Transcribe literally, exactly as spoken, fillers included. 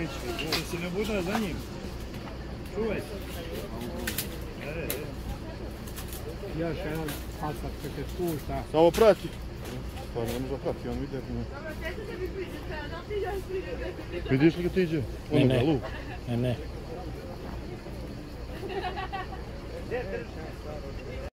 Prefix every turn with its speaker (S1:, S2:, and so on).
S1: ići. Da se ne buda za njim. Čuvaj se.
S2: Još jedan pasak se se spušta.
S3: Samo prati. Pa ne može prati, on vidi. Vidiš li ga ti iđe?
S4: Ne, ne. Ne, ne.